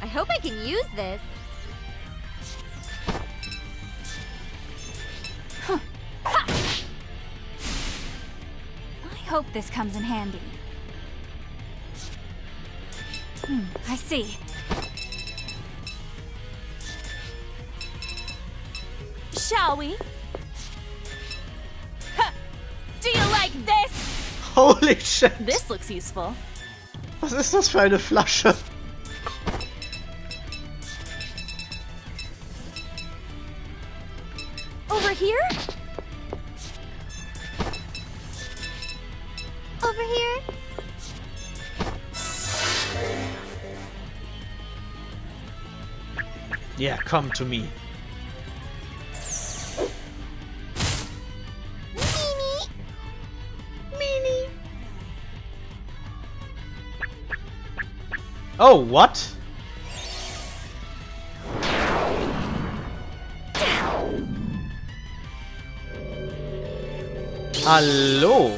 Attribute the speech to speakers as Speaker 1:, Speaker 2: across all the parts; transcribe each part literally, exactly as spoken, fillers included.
Speaker 1: hope I can use this.
Speaker 2: Huh. Ha! I hope this comes in handy. Hmm, I see. Shall we? Ha! Do you like this?
Speaker 3: Holy shit!
Speaker 2: This looks useful.
Speaker 3: Was ist das für eine Flasche?
Speaker 2: Over here?
Speaker 1: Over here?
Speaker 3: Yeah, come to me. Oh, what? Hallo?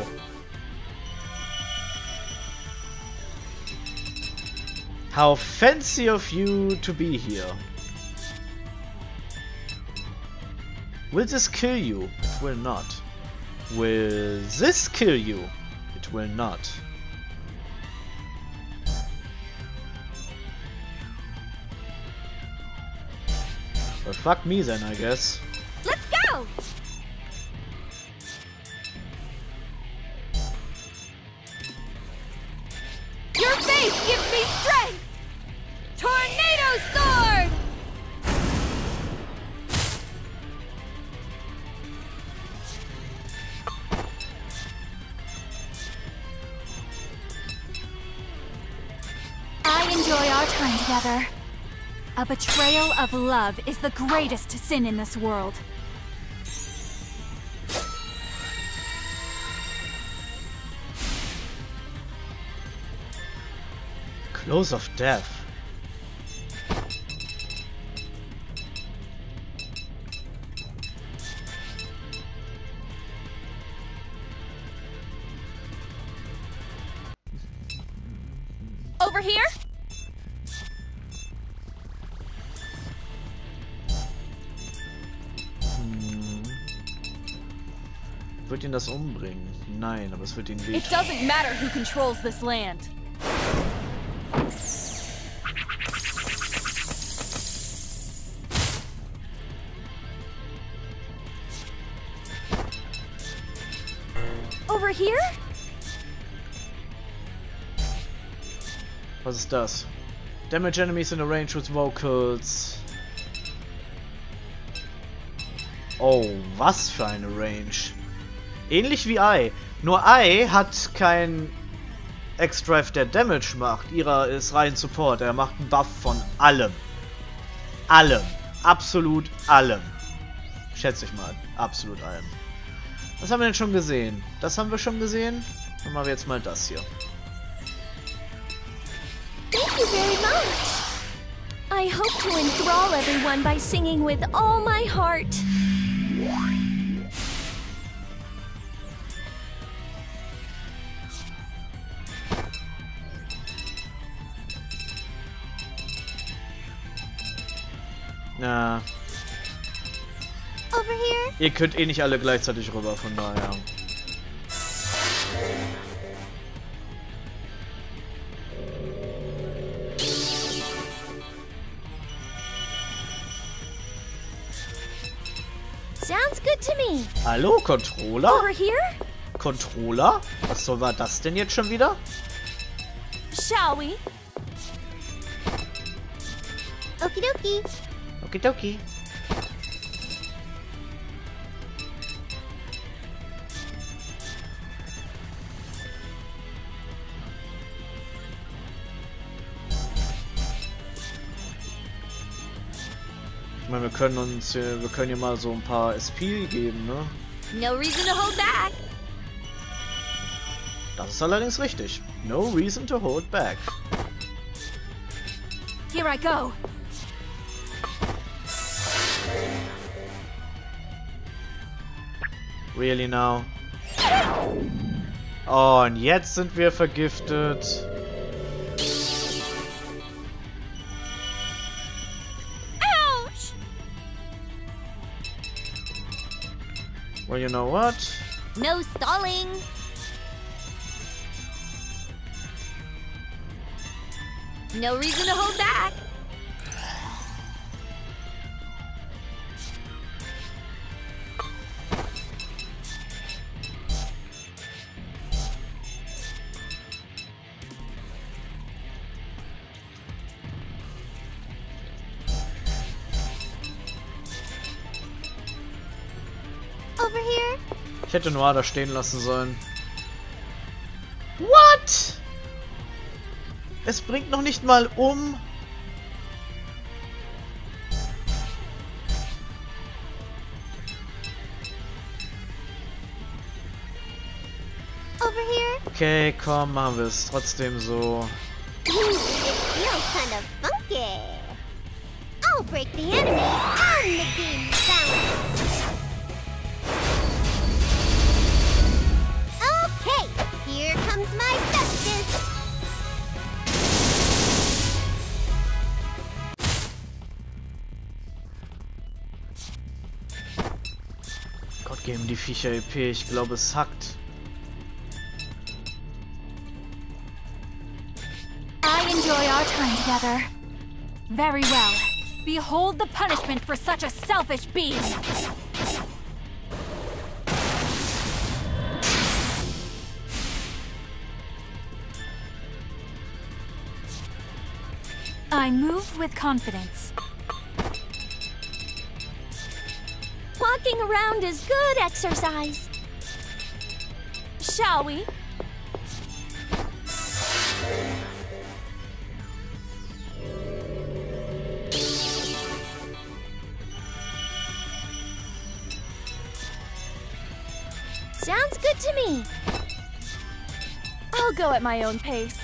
Speaker 3: How fancy of you to be here. Will this kill you? It will not. Will this kill you? It will not. Well, fuck me then, I guess.
Speaker 1: Let's go! Your faith gives me strength! Tornado sword!
Speaker 2: I enjoy our time together. A betrayal of love is the greatest sin in this world.
Speaker 3: Close of death.
Speaker 2: Over here?
Speaker 3: Hm. Wird ihn das umbringen? Nein, aber es wird ihn wehtun.
Speaker 2: It doesn't matter who controls this land. Over here?
Speaker 3: Was ist das? Damage enemies in a range with vocals. Oh, was für eine Range. Ähnlich wie Ai. Nur Ai hat kein X-Drive, der Damage macht. Ira ist rein Support. Er macht einen Buff von allem. Allem. Absolut allem. Schätze ich mal. Absolut allem. Was haben wir denn schon gesehen? Das haben wir schon gesehen. Dann machen wir jetzt mal das hier.
Speaker 1: Thank you very much. I hope to enthrall everyone by singing with all my heart.
Speaker 3: Na.
Speaker 1: Over here?
Speaker 3: Ihr könnt eh nicht alle gleichzeitig rüber, von daher.
Speaker 1: Sounds good to me.
Speaker 3: Hallo, Controller?
Speaker 1: Over here?
Speaker 3: Controller? Was soll war das denn jetzt schon wieder?
Speaker 2: Shall we?
Speaker 1: Okidoki.
Speaker 3: Okidoki. Ich meine, wir können uns, wir können hier mal so ein paar S P geben, ne?
Speaker 1: No reason to hold back.
Speaker 3: Das ist allerdings richtig. No reason to hold back.
Speaker 2: Here I go.
Speaker 3: Really now? Oh, und jetzt sind wir vergiftet. Well, you know what?
Speaker 1: No stalling. No reason to hold back. Over here.
Speaker 3: Ich hätte Noir da stehen lassen sollen. What? Es bringt noch nicht mal um.
Speaker 1: Over here.
Speaker 3: Okay, komm, machen wir es trotzdem so.
Speaker 1: Ooh, it feels kind of funky. I'll break the enemy and the game's balance. Okay, here comes my bestest.
Speaker 3: Gott, geben die Viecher E P. Ich glaube, es hackt.
Speaker 2: I enjoy our time together. Very well. Behold the punishment for such a selfish being. I move with confidence.
Speaker 1: Walking around is good exercise. Shall we? Sounds good to me. I'll go at my own pace.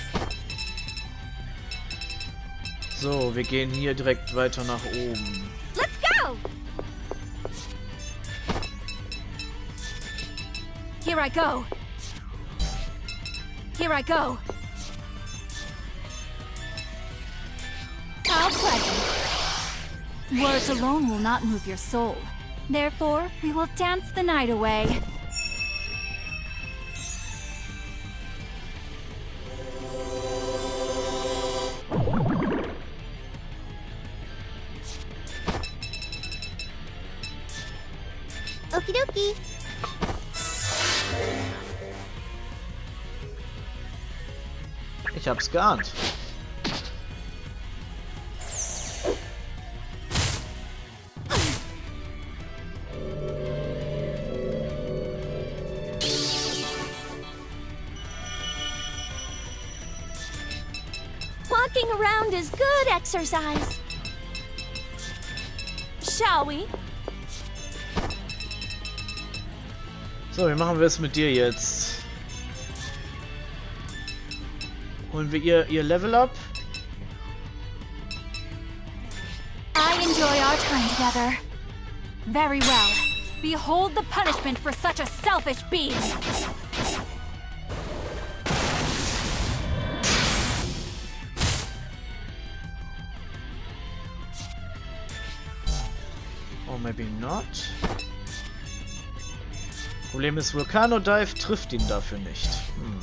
Speaker 3: So, wir gehen hier direkt weiter nach oben.
Speaker 1: Let's go!
Speaker 2: Here I go. Here I go. How pleasant. Words alone will not move your soul. Therefore, we will dance the night away.
Speaker 1: Okie dokie.
Speaker 3: Ich hab's geahnt.
Speaker 1: Walking around is good exercise. Shall we?
Speaker 3: So, wie machen wir es mit dir jetzt? Holen wir ihr, ihr Level up?
Speaker 2: I enjoy our time together. Very well. Behold the punishment for such a selfish being.
Speaker 3: Oh, maybe not. Problem ist, Volcano Dive trifft ihn dafür nicht. Hm.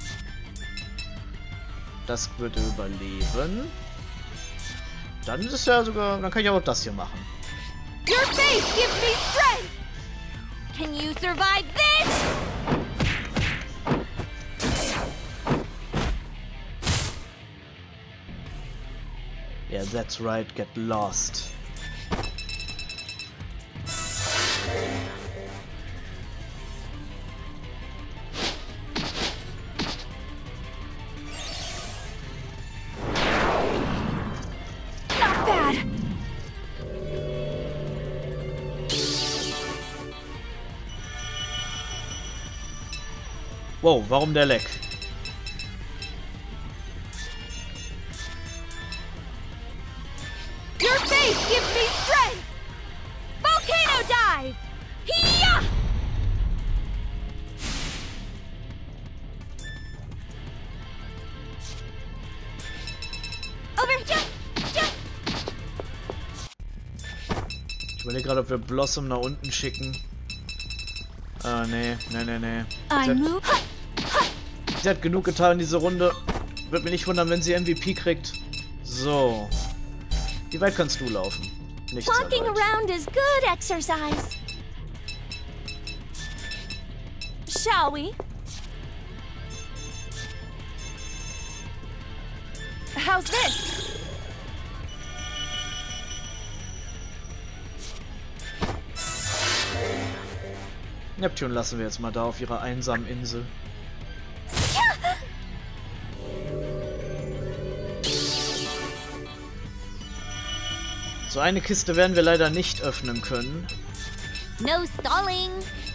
Speaker 3: Das würde überleben. Dann ist es ja sogar... Dann kann ich auch das hier machen.
Speaker 1: Your faith gives me strength! Can you survive this?
Speaker 3: Yeah, that's right. Get lost.
Speaker 2: Not bad.
Speaker 3: Wow, warum der Leck?
Speaker 1: Your faith gives me strength! Volcano dive! Hee-yah! Over here! Jump!
Speaker 3: Ich überlege gerade, ob wir Blossom nach unten schicken. Ah, nee, nee, nee, nee.
Speaker 2: I
Speaker 3: Sie
Speaker 2: move.
Speaker 3: hat, sie hat genug getan in dieser Runde. Würde mich nicht wundern, wenn sie M V P kriegt. So. Wie weit kannst du laufen? Nicht sehr
Speaker 2: Walking
Speaker 3: weit.
Speaker 2: around is good exercise. Shall we? How's this?
Speaker 3: Neptun lassen wir jetzt mal da auf ihrer einsamen Insel. So eine Kiste werden wir leider nicht öffnen können.
Speaker 1: No stalling.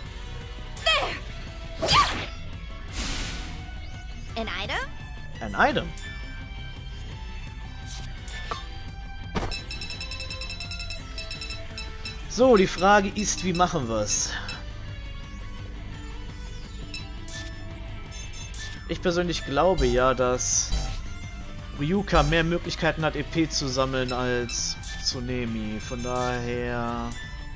Speaker 1: There. An item?
Speaker 3: Ein Item. So, die Frage ist, wie machen wir es? Ich persönlich glaube ja, dass Ryuka mehr Möglichkeiten hat, E P zu sammeln als Tsunemi. Von daher...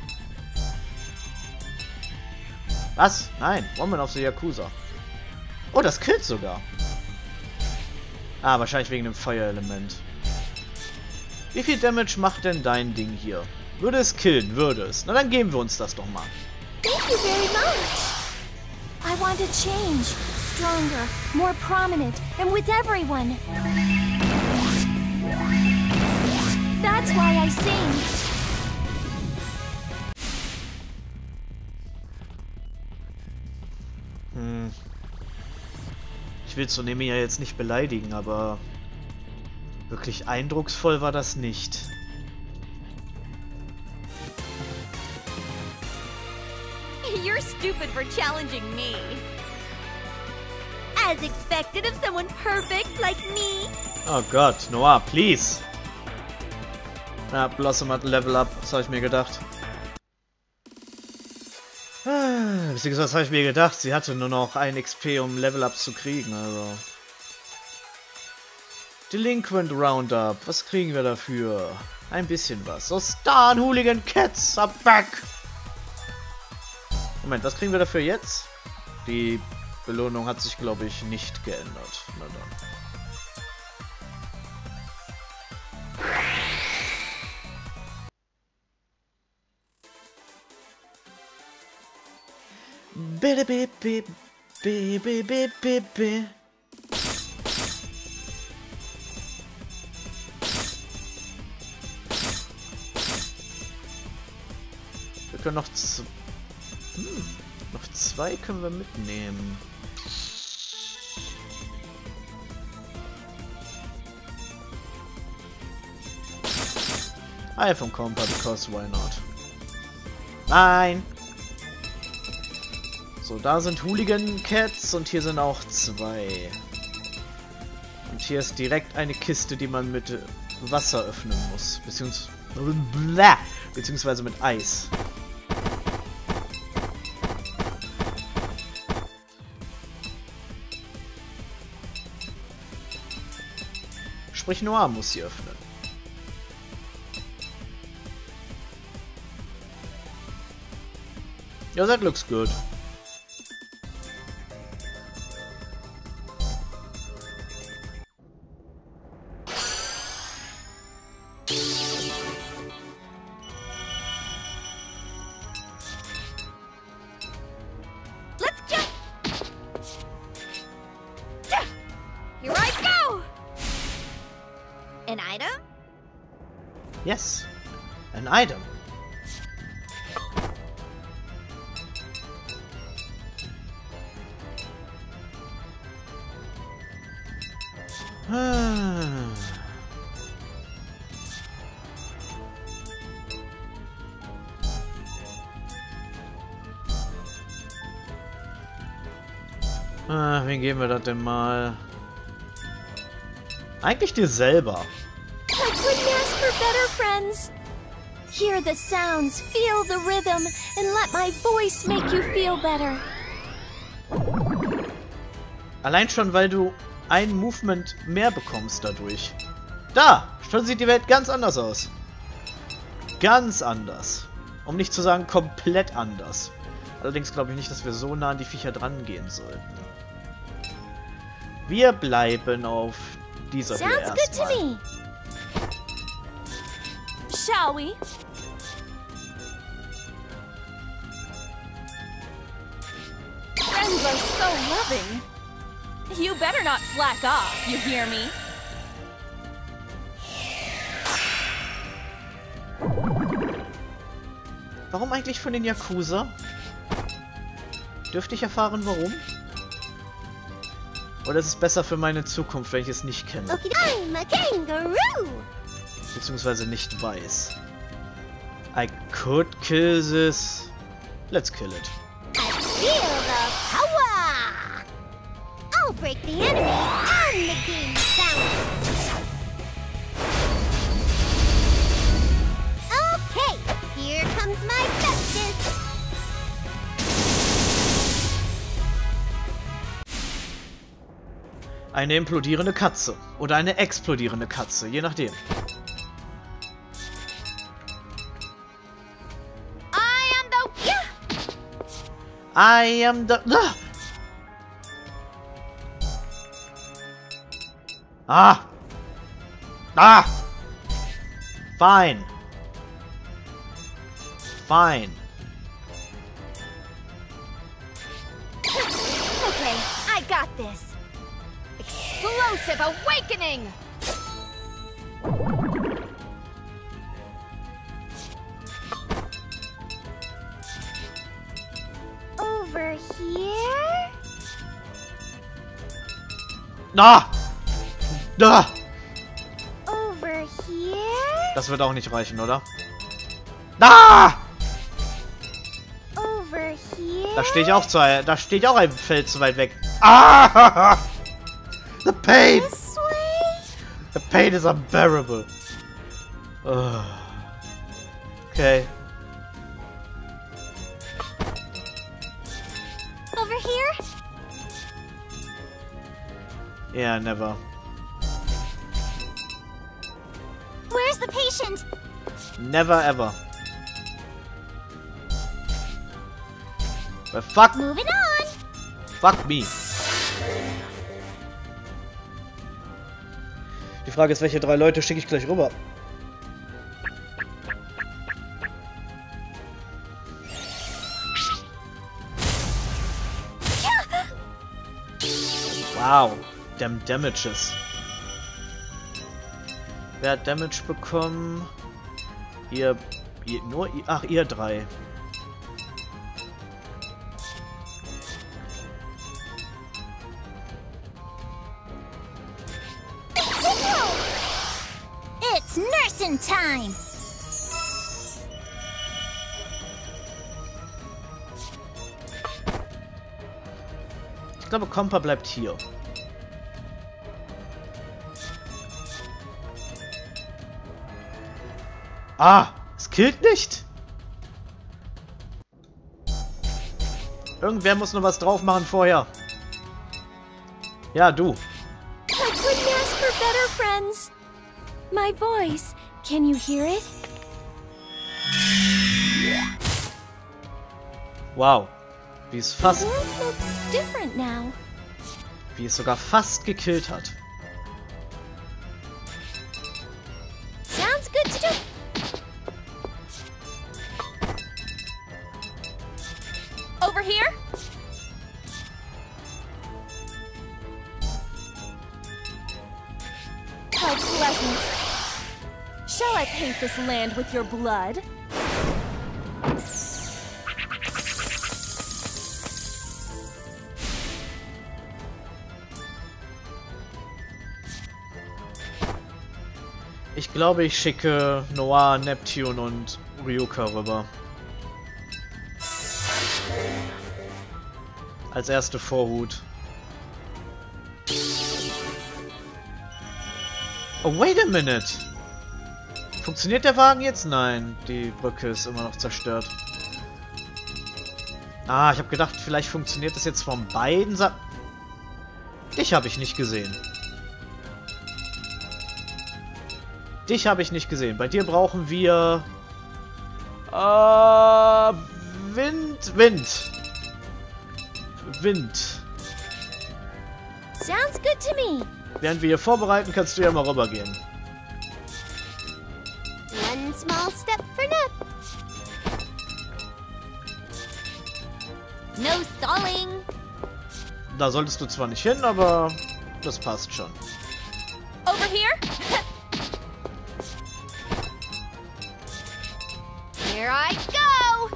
Speaker 3: Was? Nein, Woman of the Yakuza. Oh, das killt sogar. Ah, wahrscheinlich wegen dem Feuerelement. Wie viel Damage macht denn dein Ding hier? Würde es killen, würde es. Na, dann geben wir uns das doch mal.
Speaker 2: Thank you very much. I want to change. Stronger, more prominent, and with everyone. That's why I sing.
Speaker 3: Hm. Ich will Tsunemi ja jetzt nicht beleidigen, aber wirklich eindrucksvoll war das nicht.
Speaker 1: You're stupid for challenging me. As expected of someone perfect like me.
Speaker 3: Oh Gott, Noah, please! Na, Blossom hat Level Up, das habe ich mir gedacht. Ah, beziehungsweise was habe ich mir gedacht? Sie hatte nur noch ein X P, um Level Up zu kriegen, also. Delinquent Roundup, was kriegen wir dafür? Ein bisschen was. So, Star Hooligan Cats are back! Moment, was kriegen wir dafür jetzt? Die Belohnung hat sich, glaube ich, nicht geändert. Na dann. Bitte, bitte, bitte, bitte, bitte. Wir können noch z hm, noch zwei können wir mitnehmen. Eye vom Compa, because why not? Nein! So, da sind Hooligan Cats und hier sind auch zwei. Und hier ist direkt eine Kiste, die man mit Wasser öffnen muss. Beziehungsweise, beziehungsweise mit Eis. Sprich, Noah muss sie öffnen. Ja, that looks good.
Speaker 1: Let's jump. Here I go. An item?
Speaker 3: Yes, an item. Ah. Ah, wen geben wir das denn mal? Eigentlich dir selber.
Speaker 2: I couldn't ask for better friends. Hear the sounds, feel the rhythm, and let my voice make you feel better.
Speaker 3: Allein schon, weil du ein Movement mehr bekommst dadurch. Da! Schon sieht die Welt ganz anders aus. Ganz anders. Um nicht zu sagen komplett anders. Allerdings glaube ich nicht, dass wir so nah an die Viecher dran gehen sollten. Wir bleiben auf dieser Höhe
Speaker 2: Sounds good to
Speaker 3: erstmal.
Speaker 2: me. Shall we? Friends are so loving. You better not slack off, you hear me?
Speaker 3: Warum eigentlich von den Yakuza? Dürfte ich erfahren, warum? Oder ist es besser für meine Zukunft, wenn ich es nicht kenne?
Speaker 1: Okay, I'm a kangaroo.
Speaker 3: Beziehungsweise nicht weiß. I could kill this. Let's kill it.
Speaker 1: I feel the power. I'll break the enemy and the game's balance. Okay, here comes my justice.
Speaker 3: Eine implodierende Katze. Oder eine explodierende Katze, je nachdem.
Speaker 2: I am the... Yeah!
Speaker 3: I am the... Ah! Ah! Fine. Fine.
Speaker 2: Okay, I got this. Explosive awakening!
Speaker 1: Over here?
Speaker 3: Ah! Ah!
Speaker 1: Over here?
Speaker 3: Das wird auch nicht reichen, oder? Ah!
Speaker 1: Over here?
Speaker 3: Da stehe ich auch zu, da stehe ich auch ein Feld zu weit weg. Ah! The pain!
Speaker 1: This way?
Speaker 3: The pain is unbearable. Ugh. Okay.
Speaker 1: Over here?
Speaker 3: Yeah, never.
Speaker 1: Where's the patient?
Speaker 3: Never ever. But fuck,
Speaker 1: Moving on.
Speaker 3: fuck me. Die Frage ist, welche drei Leute schicke ich gleich rüber? Wow, damn Damages. Wer hat Damage bekommen? Ihr, ihr nur, ihr, ach ihr drei.
Speaker 1: It's nursing time.
Speaker 3: Ich glaube, Kompa bleibt hier. Ah, es killt nicht. Irgendwer muss noch was drauf machen vorher. Ja, du.
Speaker 2: I couldn't ask for better friends. My voice, can you hear it?
Speaker 3: Wow. Wie es
Speaker 2: The
Speaker 3: fast,
Speaker 2: world looks different now.
Speaker 3: wie es sogar fast gekillt hat.
Speaker 2: Sounds good to do. Over here? How pleasant. Shall I paint this land with your blood?
Speaker 3: Ich glaube, ich schicke Noir, Neptune und Ryuka rüber. Als erste Vorhut. Oh, wait a minute! Funktioniert der Wagen jetzt? Nein, die Brücke ist immer noch zerstört. Ah, ich habe gedacht, vielleicht funktioniert das jetzt von beiden Seiten. Dich habe ich nicht gesehen. Dich habe ich nicht gesehen. Bei dir brauchen wir... Äh... Wind... Wind. Wind.
Speaker 2: Sounds good to me.
Speaker 3: Während wir hier vorbereiten, kannst du ja mal rübergehen.
Speaker 1: One small step for Nip. No stalling.
Speaker 3: Da solltest du zwar nicht hin, aber das passt schon.
Speaker 2: Over here?
Speaker 1: Here I go.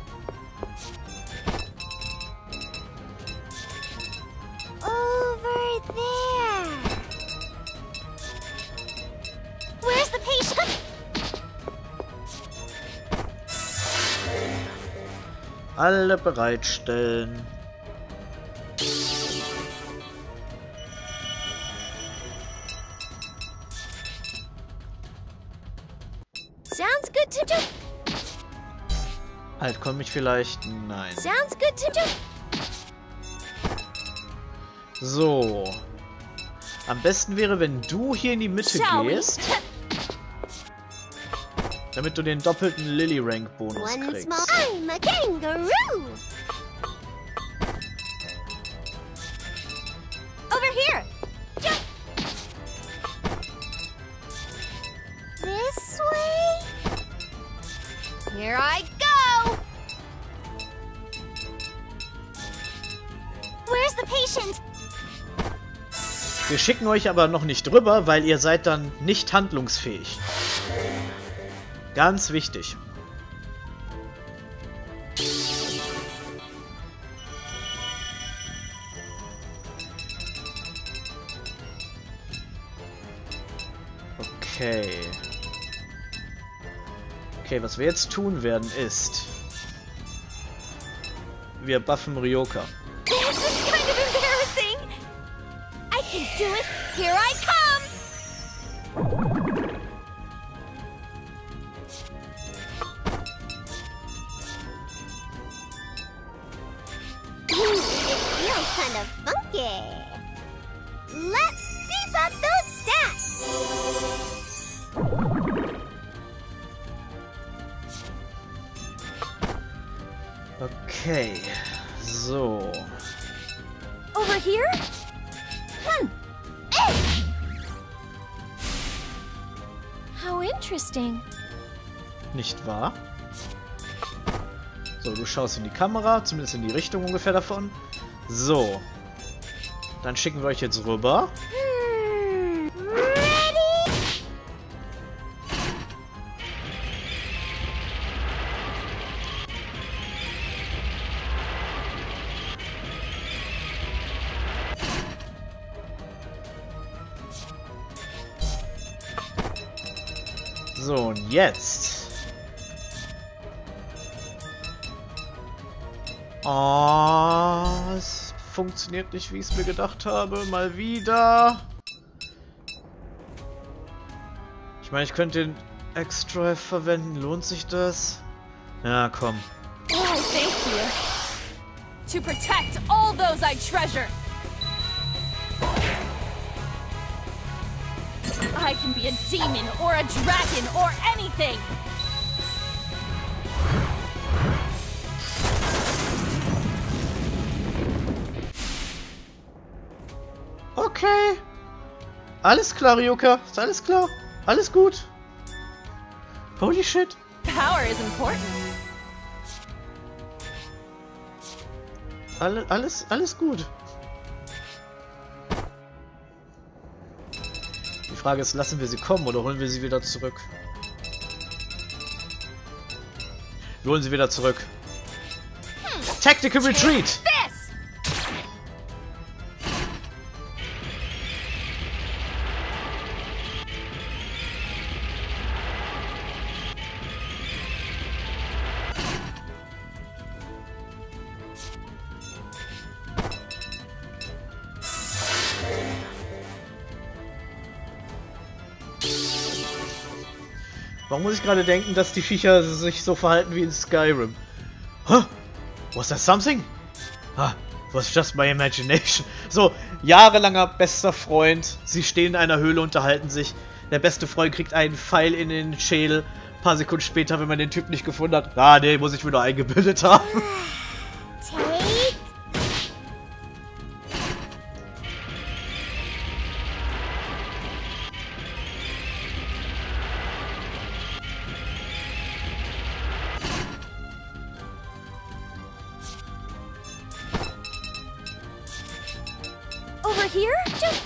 Speaker 1: Over there. Where's the patient?
Speaker 3: Alle bereitstellen.
Speaker 2: Sounds good to do.
Speaker 3: Halt, komm ich vielleicht? Nein.
Speaker 2: Sounds good to do.
Speaker 3: So. Am besten wäre, wenn du hier in die Mitte
Speaker 2: Shall we?
Speaker 3: gehst. Damit du den doppelten Lily-Rank-Bonus
Speaker 1: One
Speaker 3: kriegst.
Speaker 1: small. I'm a kangaroo.
Speaker 2: Over here.
Speaker 1: Jump. This way. Here I go. Where's the patient?
Speaker 3: Wir schicken euch aber noch nicht rüber, weil ihr seid dann nicht handlungsfähig. Ganz wichtig. Okay. Okay, was wir jetzt tun werden ist... Wir buffen Ryoka.
Speaker 2: This is kind of embarrassing.
Speaker 1: I can do it. Here I come. Ooh, it feels kind of funky. Let's beef up those stats.
Speaker 3: Okay. So.
Speaker 2: Over here? Hmm. How interesting.
Speaker 3: Nicht wahr? So, du schaust in die Kamera, zumindest in die Richtung ungefähr davon. So. Dann schicken wir euch jetzt rüber.
Speaker 1: Hmm. Ready?
Speaker 3: So, und jetzt. Oh, es funktioniert nicht, wie ich es mir gedacht habe. Mal wieder. Ich meine, ich könnte den X-Drive verwenden. Lohnt sich das? Ja, komm.
Speaker 2: Oh, thank you. To protect all those I treasure. I can be a demon or a dragon or anything.
Speaker 3: Okay. Alles klar, Ryoka. Ist alles klar? Alles gut? Holy shit.
Speaker 2: Power is important.
Speaker 3: Alle, alles, alles gut. Die Frage ist, lassen wir sie kommen oder holen wir sie wieder zurück? Wir holen sie wieder zurück. Tactical Retreat!
Speaker 2: This!
Speaker 3: Warum muss ich gerade denken, dass die Viecher sich so verhalten wie in Skyrim? Huh? Was that something? Ah, was just my imagination. So, jahrelanger bester Freund. Sie stehen in einer Höhle, unterhalten sich. Der beste Freund kriegt einen Pfeil in den Schädel. Ein paar Sekunden später, wenn man den Typ nicht gefunden hat. Ah, nee, muss ich mir nur eingebildet haben.
Speaker 1: Take
Speaker 2: here? Just...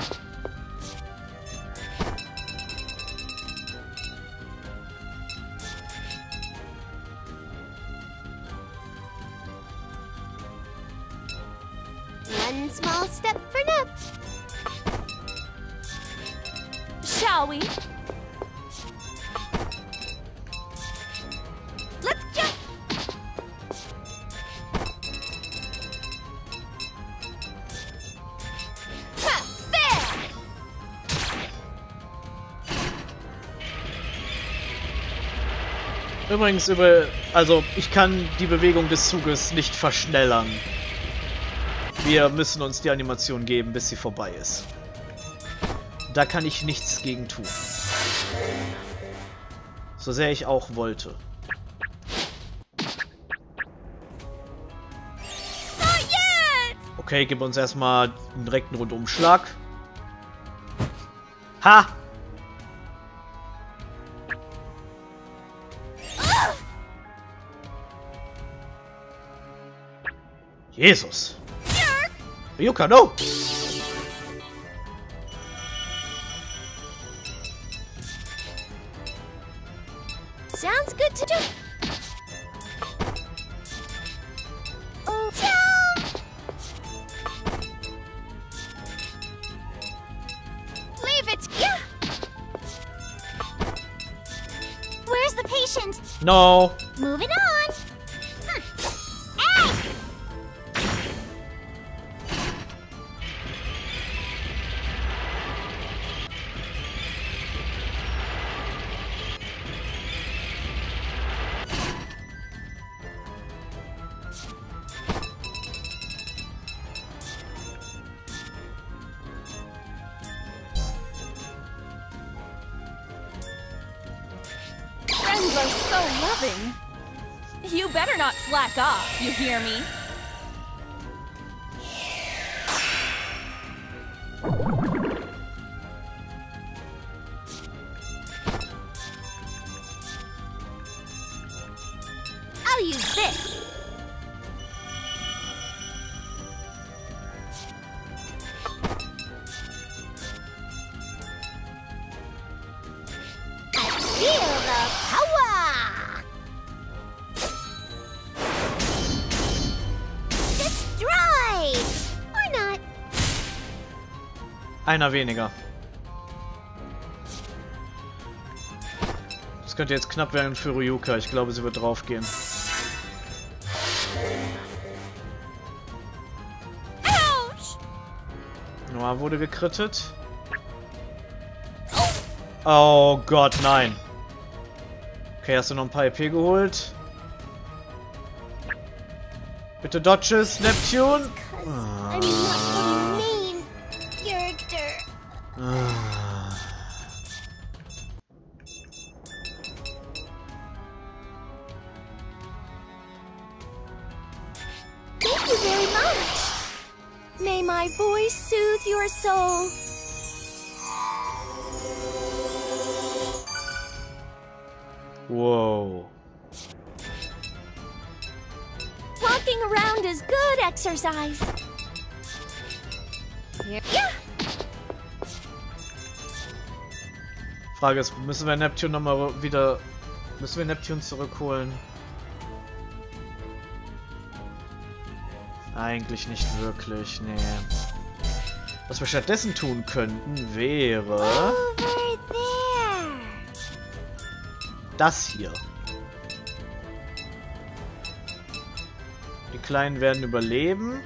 Speaker 1: One small step for Nep.
Speaker 2: Shall we? Let's jump! Ha! There!
Speaker 3: Übrigens über... Also, ich kann die Bewegung des Zuges nicht verschnellern. Wir müssen uns die Animation geben, bis sie vorbei ist. Da kann ich nichts gegen tun. So sehr ich auch wollte. Okay, gib uns erstmal einen direkten Rundumschlag. Ha! Jesus! Ryuka, no!
Speaker 2: Sounds good to do. Oh,
Speaker 1: Leave it. Yeah. Where's the patient?
Speaker 3: No!
Speaker 1: Moving on. Huh. Hey!
Speaker 2: friends are so loving. You better not slack off, you hear me?
Speaker 1: I'll use this. Feel the power! Destroyed! Or not.
Speaker 3: Einer weniger. Das könnte jetzt knapp werden für Ryuka. Ich glaube, sie wird draufgehen.
Speaker 2: Ouch!
Speaker 3: Noah wurde gekrittet. Oh Gott, nein. Okay, hast du noch ein paar E P geholt? Bitte Dodges, Neptune.
Speaker 1: I'm not the main character.
Speaker 3: Ah.
Speaker 2: Thank you very much. May my voice soothe your soul.
Speaker 3: Whoa.
Speaker 2: Walking around is good exercise.
Speaker 1: Here. Yeah.
Speaker 3: Frage ist, müssen wir Neptune nochmal wieder... Müssen wir Neptune zurückholen? Eigentlich nicht wirklich, nee. Was wir stattdessen tun könnten, wäre...
Speaker 1: Over there.
Speaker 3: Das hier. Die Kleinen werden überleben.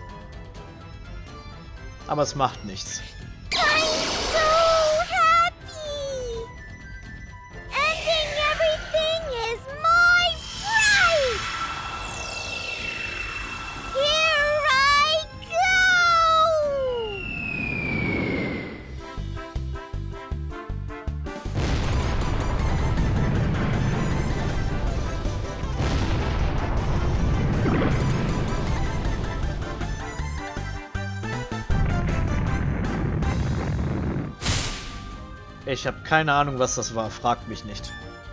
Speaker 3: Aber es macht nichts.
Speaker 1: I'm so happy. Ending everything is my prize. Here I go.
Speaker 3: Ich habe keine Ahnung, was das war. Fragt mich nicht.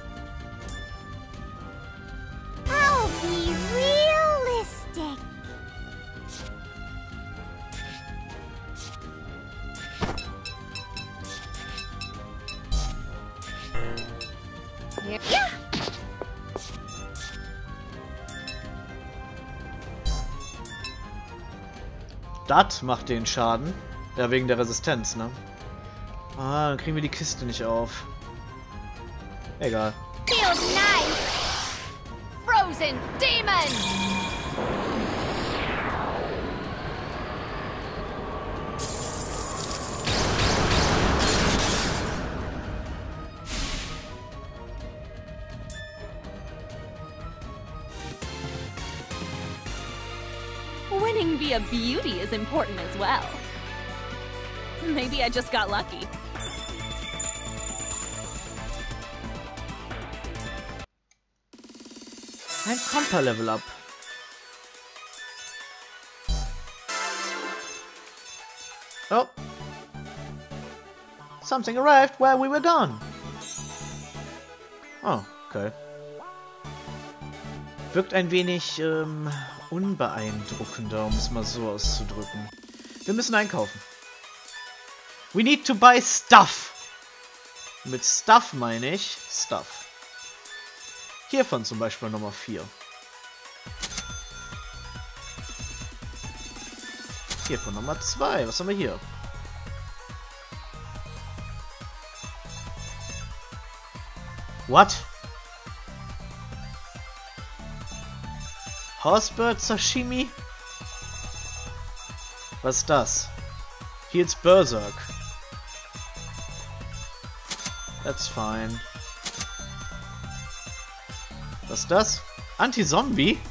Speaker 1: I'll be realistic. here. Yeah.
Speaker 3: Das macht den Schaden. Ja, wegen der Resistenz, ne? Ah, dann kriegen wir die Kiste nicht auf. Egal.
Speaker 1: Feels nice.
Speaker 2: Frozen Demon! Winning via beauty is important as well. Maybe I just got lucky.
Speaker 3: Ein Konter-Level up. Oh. Something arrived where we were gone. Oh, okay. Wirkt ein wenig ähm, unbeeindruckender, um es mal so auszudrücken. Wir müssen einkaufen. We need to buy stuff. Mit Stuff meine ich Stuff. Hiervon zum Beispiel Nummer vier. Hiervon Nummer zwei. Was haben wir hier? What? Horsebird Sashimi? Was ist das? Heals Berserk. That's fine. Was ist das? Anti-Zombie?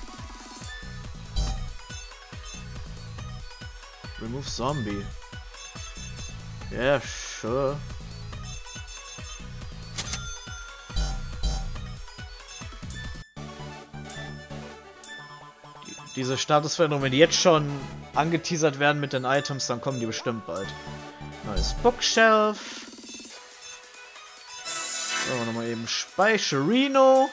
Speaker 3: Remove Zombie. Yeah, sure. Die, diese Statusveränderungen, wenn die jetzt schon angeteasert werden mit den Items, dann kommen die bestimmt bald. Neues Bookshelf. So, nochmal eben Speicherino.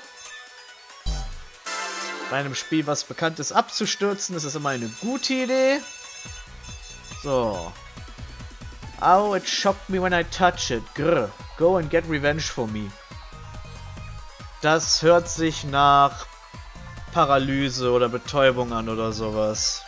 Speaker 3: Bei einem Spiel, was bekannt ist, abzustürzen, ist es immer eine gute Idee. So. Ow, it shocked me when I touch it. Grr. Go and get revenge for me. Das hört sich nach Paralyse oder Betäubung an oder sowas.